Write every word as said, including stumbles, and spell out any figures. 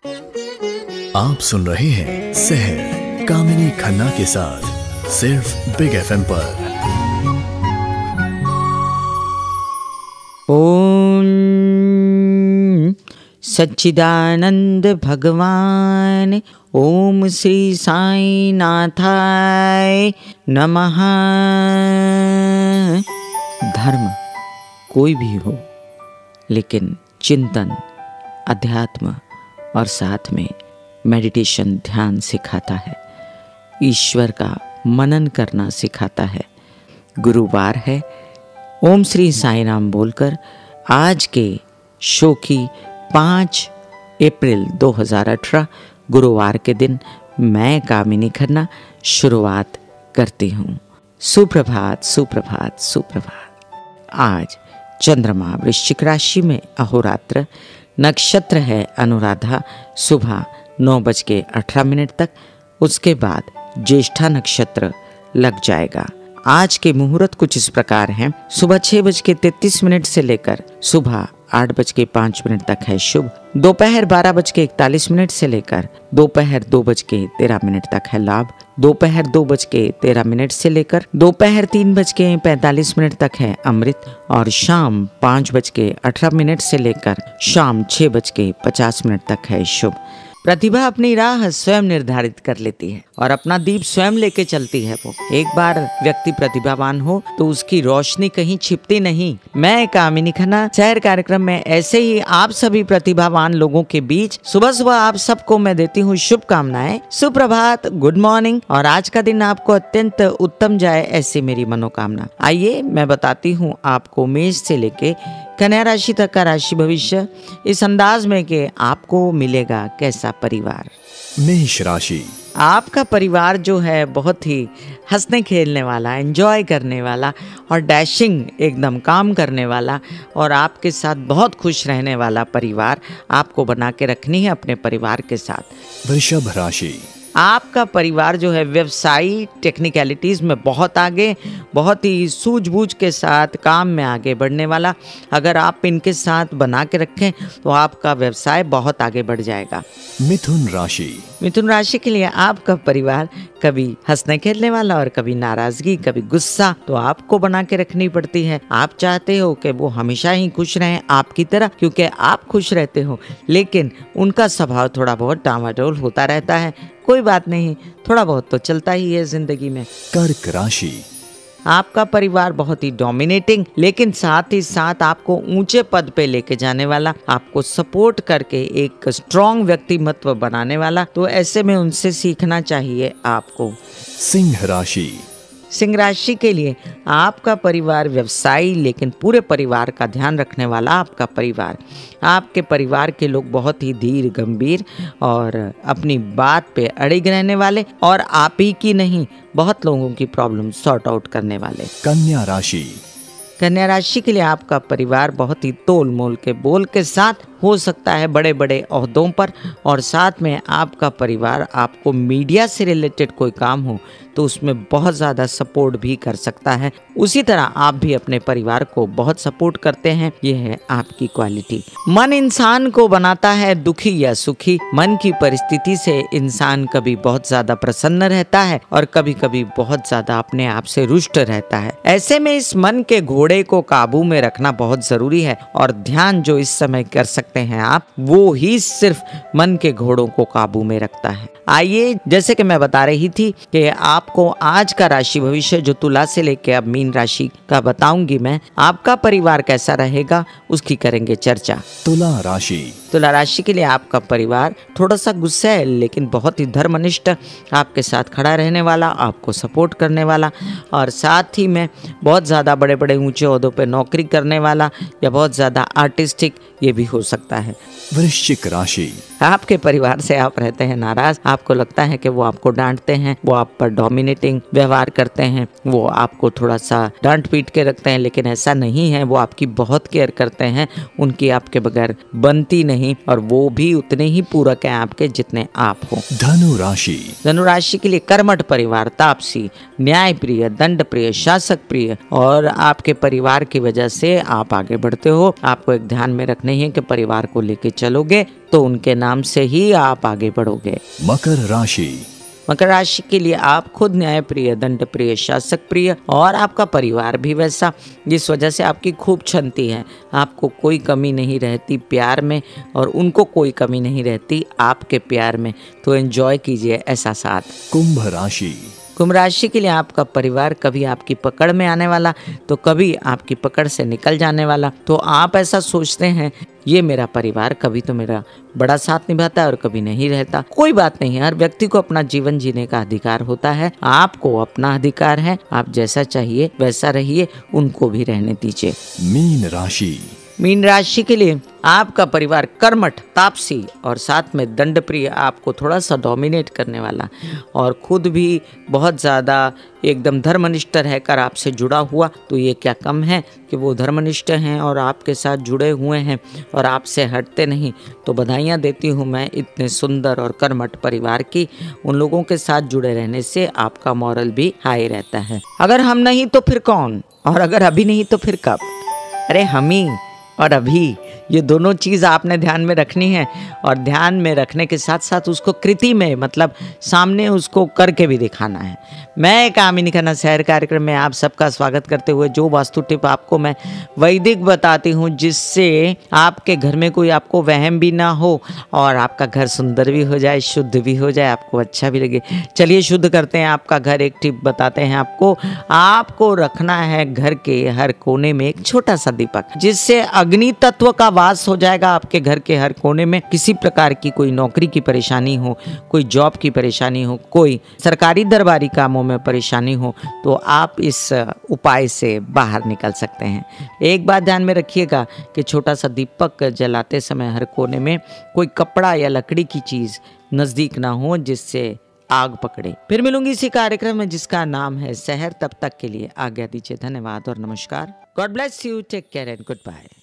आप सुन रहे हैं सहर कामिनी खन्ना के साथ सिर्फ बिग एफएम पर। ओम सच्चिदानंद भगवान ओम श्री साई नाथाय नमः। धर्म कोई भी हो, लेकिन चिंतन, अध्यात्म और साथ में मेडिटेशन, ध्यान सिखाता है। ईश्वर का मनन करना सिखाता है। गुरुवार है। ओम श्री साई राम बोलकर आज के शो की पाँच अप्रैल दो हज़ार अठारह गुरुवार के दिन मैं कामिनी खन्ना शुरुआत करती हूँ। सुप्रभात, सुप्रभात, सुप्रभात। आज चंद्रमा वृश्चिक राशि में अहोरात्र, नक्षत्र है अनुराधा, सुबह नौ बज के अठारह मिनट तक। उसके बाद ज्येष्ठा नक्षत्र लग जाएगा। आज के मुहूर्त कुछ इस प्रकार हैं। सुबह छह बज के तैतीस मिनट से लेकर सुबह आठ बज के पाँच मिनट तक है शुभ। दोपहर बारह बज के इकतालीस मिनट से लेकर दोपहर दो बज के तेरह मिनट तक है लाभ। दोपहर दो बज के तेरह मिनट से लेकर दोपहर तीन बज के पैंतालीस मिनट तक है अमृत। और शाम पाँच बज के अठारह मिनट से लेकर शाम छह बज के पचास मिनट तक है शुभ। प्रतिभा अपनी राह स्वयं निर्धारित कर लेती है और अपना दीप स्वयं लेके चलती है। वो एक बार व्यक्ति प्रतिभावान हो तो उसकी रोशनी कहीं छिपती नहीं। मैं कामिनी खन्ना शहर कार्यक्रम में ऐसे ही आप सभी प्रतिभावान लोगों के बीच सुबह सुबह आप सबको मैं देती हूँ शुभकामनाएं। सुप्रभात, गुड मॉर्निंग, और आज का दिन आपको अत्यंत उत्तम जाए, ऐसी मेरी मनोकामना। आइए मैं बताती हूँ आपको मेष से लेके कन्या राशि तक का राशि भविष्य इस अंदाज में कि आपको मिलेगा कैसा परिवार। मेष राशि। आपका परिवार जो है बहुत ही हंसने खेलने वाला, एंजॉय करने वाला और डैशिंग एकदम काम करने वाला और आपके साथ बहुत खुश रहने वाला परिवार आपको बना के रखनी है अपने परिवार के साथ। वृषभ राशि। आपका परिवार जो है व्यवसायी टेक्निकलिटीज़ में बहुत आगे, बहुत ही सूझबूझ के साथ काम में आगे बढ़ने वाला। अगर आप इनके साथ बना के रखें तो आपका व्यवसाय बहुत आगे बढ़ जाएगा। मिथुन राशि। मिथुन राशि के लिए आपका परिवार कभी हंसने खेलने वाला और कभी नाराजगी, कभी गुस्सा तो आपको बना के रखनी पड़ती है। आप चाहते हो कि वो हमेशा ही खुश रहें आपकी तरह, क्योंकि आप खुश रहते हो, लेकिन उनका स्वभाव थोड़ा बहुत डामाडोल होता रहता है। कोई बात नहीं, थोड़ा बहुत तो चलता ही है जिंदगी में। कर्क राशि। आपका परिवार बहुत ही डोमिनेटिंग, लेकिन साथ ही साथ आपको ऊंचे पद पे लेके जाने वाला, आपको सपोर्ट करके एक स्ट्रॉन्ग व्यक्तिमत्व बनाने वाला। तो ऐसे में उनसे सीखना चाहिए आपको। सिंह राशि। सिंह राशि के लिए आपका परिवार व्यवसायी, लेकिन पूरे परिवार का ध्यान रखने वाला आपका परिवार। आपके परिवार के लोग बहुत ही धीर गंभीर और अपनी बात पे अड़िग रहने वाले और आप ही की नहीं, बहुत लोगों की प्रॉब्लम सॉर्ट आउट करने वाले। कन्या राशि। कन्या राशि के लिए आपका परिवार बहुत ही तोल मोल के बोल के साथ हो सकता है बड़े बड़े ओहदों पर, और साथ में आपका परिवार आपको मीडिया से रिलेटेड कोई काम हो तो उसमें बहुत ज़्यादा सपोर्ट भी कर सकता है। उसी तरह आप भी अपने परिवार को बहुत सपोर्ट करते हैं, ये है आपकी क्वालिटी। मन इंसान को बनाता है दुखी या सुखी। मन की परिस्थिति से इंसान कभी बहुत ज़्यादा प्रसन्न रहता है और कभी कभी बहुत ज़्यादा अपने आप से रुष्ट रहता है। ऐसे में इस मन के घोड़े को काबू में रखना बहुत ज़रूरी है, और ध्यान जो इस समय कर सकते हैं आप, वो ही सिर्फ मन के घोड़ों को काबू में रखता है। आइए, जैसे कि मैं बता रही थी कि आपको आज का राशि भविष्य जो तुला से लेके अब मीन राशि का बताऊंगी मैं, आपका परिवार कैसा रहेगा उसकी करेंगे चर्चा। तुला राशि। तुला राशि के लिए आपका परिवार थोड़ा सा गुस्सा है, लेकिन बहुत ही धर्मनिष्ठ, आपके साथ खड़ा रहने वाला, आपको सपोर्ट करने वाला, और साथ ही में बहुत ज़्यादा बड़े बड़े ऊंचे ओहदों पे नौकरी करने वाला या बहुत ज़्यादा आर्टिस्टिक, ये भी हो सकता है। वृश्चिक राशि। आपके परिवार से आप रहते हैं नाराज, आपको लगता है कि वो आपको डांटते हैं, वो आप पर डोमिनेटिंग व्यवहार करते हैं, वो आपको थोड़ा सा डांट पीट के रखते हैं, लेकिन ऐसा नहीं है। वो आपकी बहुत केयर करते हैं, उनकी आपके बगैर बनती नहीं, और वो भी उतने ही पूरक हैं आपके जितने आप हो। धनु राशि। धनु राशि के लिए कर्मठ परिवार, तापसी, न्याय प्रिय, दंड प्रिय, शासक प्रिय, और आपके परिवार की वजह से आप आगे बढ़ते हो। आपको एक ध्यान में रखना है कि परिवार को लेके चलोगे तो उनके नाम से ही आप आगे बढ़ोगे। मकर राशि। मकर राशि के लिए आप खुद न्याय प्रिय, दंड प्रिय, शासक प्रिय और आपका परिवार भी वैसा, जिस वजह से आपकी खूब क्षमता है। आपको कोई कमी नहीं रहती प्यार में और उनको कोई कमी नहीं रहती आपके प्यार में, तो एंजॉय कीजिए ऐसा साथ। कुंभ राशि। कुंभ राशि के लिए आपका परिवार कभी आपकी पकड़ में आने वाला तो कभी आपकी पकड़ से निकल जाने वाला। तो आप ऐसा सोचते हैं ये मेरा परिवार कभी तो मेरा बड़ा साथ निभाता है और कभी नहीं रहता। कोई बात नहीं है, हर व्यक्ति को अपना जीवन जीने का अधिकार होता है। आपको अपना अधिकार है, आप जैसा चाहिए वैसा रहिए, उनको भी रहने दीजिए। मीन राशि। मीन राशि के लिए आपका परिवार कर्मठ, तापसी और साथ में दंड प्रिय, आपको थोड़ा सा डोमिनेट करने वाला और खुद भी बहुत ज़्यादा एकदम धर्मनिष्ठ रहकर आपसे जुड़ा हुआ। तो ये क्या कम है कि वो धर्मनिष्ठ हैं और आपके साथ जुड़े हुए हैं और आपसे हटते नहीं। तो बधाइयाँ देती हूँ मैं इतने सुंदर और कर्मठ परिवार की। उन लोगों के साथ जुड़े रहने से आपका मॉरल भी हाई रहता है। अगर हम नहीं तो फिर कौन, और अगर अभी नहीं तो फिर कब। अरे हम ही और अभी, ये दोनों चीज़ आपने ध्यान में रखनी है और ध्यान में रखने के साथ साथ उसको कृति में, मतलब सामने उसको करके भी दिखाना है। मैं कामिनी खन्ना शहर कार्यक्रम में आप सबका स्वागत करते हुए जो वास्तु टिप आपको मैं वैदिक बताती हूँ, जिससे आपके घर में कोई आपको वहम भी ना हो और आपका घर सुंदर भी हो जाए, शुद्ध भी हो जाए, आपको अच्छा भी लगे। चलिए शुद्ध करते हैं आपका घर। एक टिप बताते हैं आपको। आपको रखना है घर के हर कोने में एक छोटा सा दीपक, जिससे अग्नि तत्व का वास हो जाएगा आपके घर के हर कोने में। किसी प्रकार की कोई नौकरी की परेशानी हो, कोई जॉब की परेशानी हो, कोई सरकारी दरबारी कामों में परेशानी हो, तो आप इस उपाय से बाहर निकल सकते हैं। एक बात ध्यान में रखिएगा कि छोटा सा दीपक जलाते समय हर कोने में कोई कपड़ा या लकड़ी की चीज नजदीक ना हो जिससे आग पकड़े। फिर मिलूंगी इसी कार्यक्रम में जिसका नाम है सहर। तब तक के लिए आज्ञा दीजिए। धन्यवाद और नमस्कार। God bless you, take care and good bye.